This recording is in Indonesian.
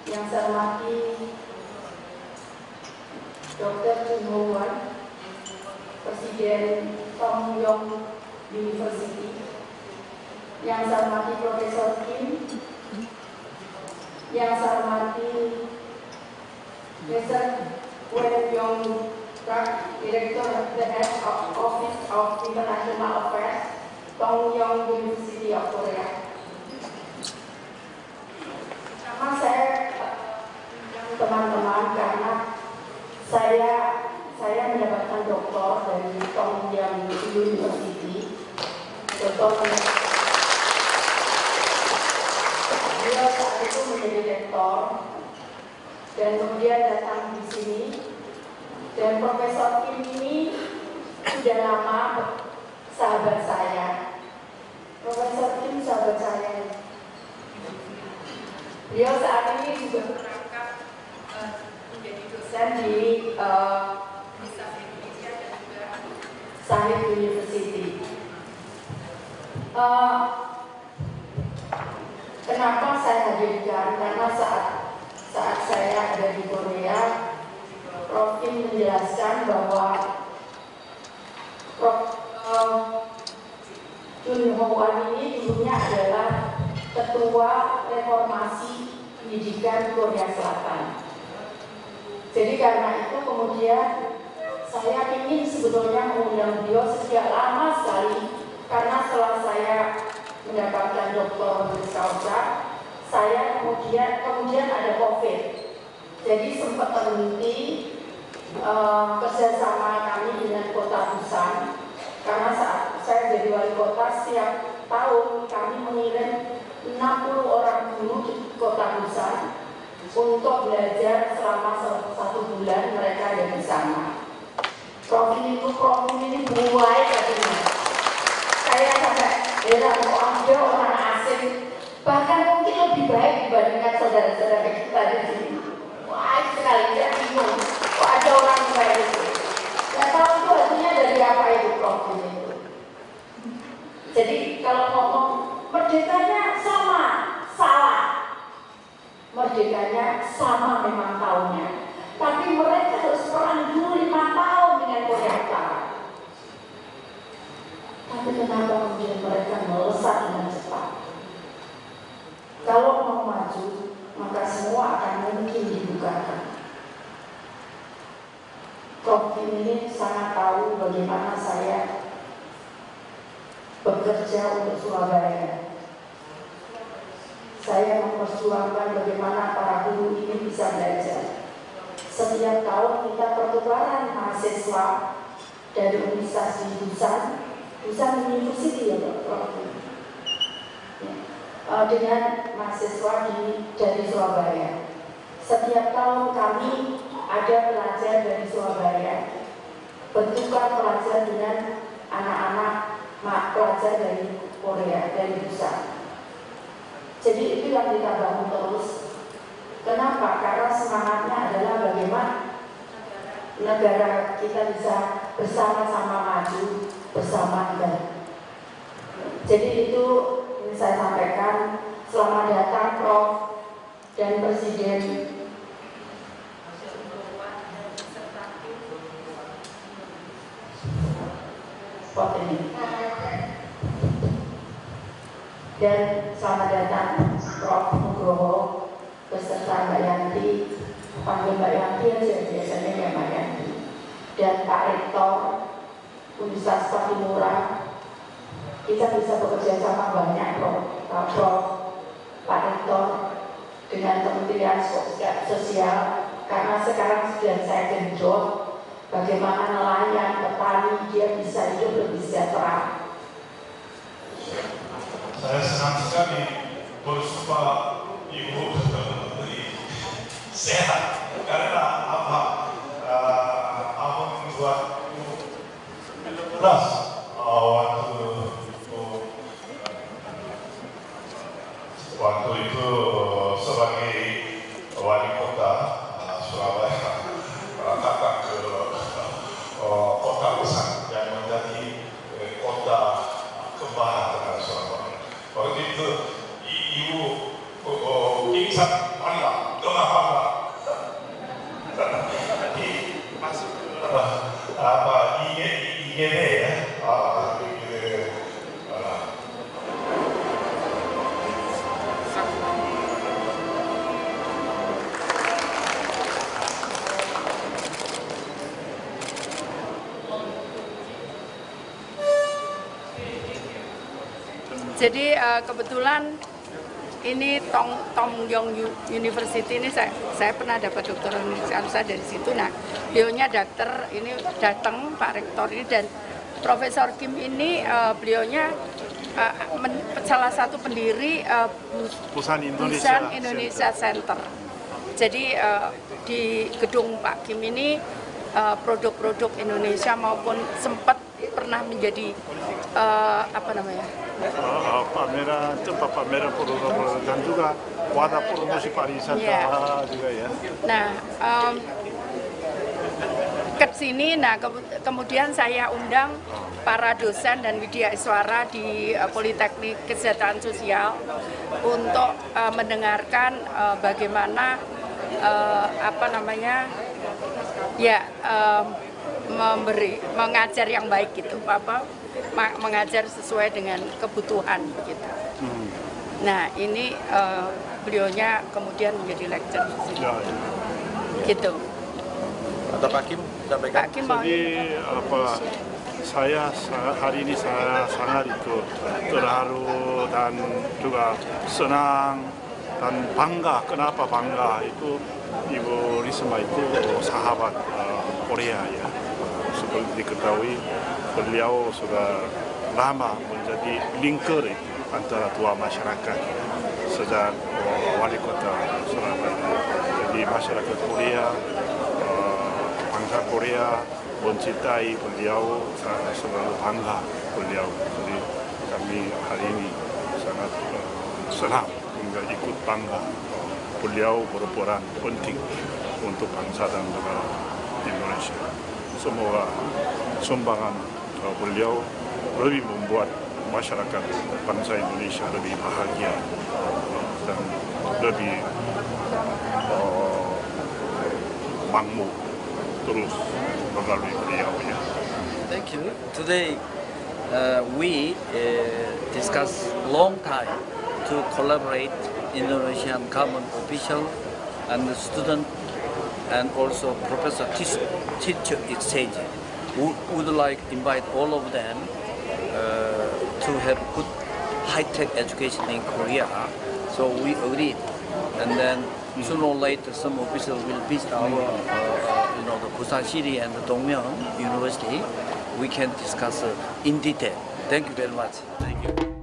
Yang saya hormati Dr. Chun Ho Wan, Presiden Tong Yong University. Yang saya hormati Profesor Kim. Yang saya hormati Mr. Wen Yong Park, Director of the Head of Office of International Affairs, Tong Yong University of Korea. Nama saya teman-teman karena saya mendapatkan doktor dari Tong Yong University. Beliau saat itu menjadi rektor dan kemudian datang di sini. Dan Profesor Kim ini sudah lama sahabat saya. Profesor Kim sahabat saya. Beliau saat ini juga merangkap menjadi dosen di Universitas Indonesia dan juga Sahid University. Kenapa saya hadirkan? Karena saat saya ada di Korea, Prof. Kim menjelaskan bahwa Prof. Chun Ho Wan ini dulunya adalah Ketua Reformasi Pendidikan Korea Selatan. Jadi karena itu kemudian saya ingin sebetulnya mengundang beliau sejak lama sekali, karena setelah saya mendapatkan doktor honoris causa, saya kemudian ada COVID. Jadi sempat terhenti kerjasama kami dengan Kota Busan, karena saat saya jadi wali kota setiap tahun kami mengirim 60 orang guru di Kota Busan untuk belajar selama 1 bulan. Mereka ada di sana. Prof ini buai katanya. Saya sampai heran, kok ada orang asing, bahkan mungkin lebih baik dibandingkan saudara-saudara kita di sini. Wah, sekali saya bingung. Kok ada orang kayak itu? Saya tahu itu artinya dari apa itu Prof itu. Jadi kalau ngomong merdekanya sama, salah. Merdekanya sama memang tahunnya, tapi mereka harus perang dulu 5 tahun dengan Korea Utara. Tapi kenapa kemudian mereka melesat dengan cepat? Kalau mau maju, maka semua akan mungkin dibukakan. Prof. ini sangat tahu bagaimana saya bekerja untuk Surabaya. Saya memperjuangkan bagaimana para guru ini bisa belajar. Setiap tahun kita pertukaran mahasiswa dari Universitas di Busan University ya Prof. Dengan mahasiswa dari Surabaya. Setiap tahun kami ada pelajar dari Surabaya bertukar pelajar dengan anak-anak pelajar dari Korea, dari Busan. Jadi itu yang kita bangun terus. Kenapa? Karena semangatnya adalah bagaimana negara kita bisa bersama-sama maju bersama kita. Jadi itu yang saya sampaikan. Selamat datang Prof. dan Presiden. Dan selamat datang Prof. Nugroho beserta Mbak Yanti, panggil Mbak Yanti aja biasanya ya Mbak Yanti, dan Pak Rektor Universitas Patimura. Kita bisa bekerja sama banyak Prof. Pak Rektor dengan Kementerian Sosial, karena sekarang sudah saya genjot bagaimana nelayan, petani dia bisa hidup lebih sejahtera. Saya senang sekali berjumpa Ibu Menteri Sehat, karena apa membuat plus waktu itu sebagai wali kota Surabaya datang ke kota Busan yang menjadi kota kembaran Surabaya. Waktu itu Ibu Kim Sang Manila dengan Jadi kebetulan ini Tom Yong University ini saya pernah dapat doktoral saya dari situ. Nah, beliaunya dokter ini datang Pak Rektor ini, dan Profesor Kim ini beliaunya salah satu pendiri Busan Indonesia Center. Jadi di gedung Pak Kim ini produk-produk Indonesia maupun sempat pernah menjadi tempat pameran produk dan juga wadah promosi pariwisata juga ya. Nah, ke sini, kemudian saya undang para dosen dan widya iswara di Politeknik Kesejahteraan Sosial untuk mendengarkan bagaimana mengajar yang baik gitu, mengajar sesuai dengan kebutuhan gitu. Nah, ini beliaunya kemudian menjadi lecturer di sini. Gitu. Atau Pak Kim sampaikan. Pak Kim, jadi saya hari ini saya sangat terharu dan juga senang dan bangga. Kenapa bangga? Itu Ibu Risma itu sahabat Korea ya. Seperti diketahui beliau sudah lama menjadi linker antara dua masyarakat sejak wali kota Surabaya. Jadi masyarakat Korea, bangsa Korea mencintai beliau, selalu bangga beliau. Jadi kami hari ini sangat senang hingga ikut bangga. Beliau berperan penting untuk bangsa dan negara Indonesia. Semoga sumbangan beliau lebih membuat masyarakat bangsa Indonesia lebih bahagia dan lebih makmur terus melalui beliau ya. Thank you. Today we discuss long time to collaborate Indonesian common official and student and also professor teacher exchange. We would like invite all of them to have good high-tech education in Korea. So we agreed, and then sooner or later some officials will visit our the Busan City and the Dongmyeong University. We can discuss in detail. Thank you very much. Thank you.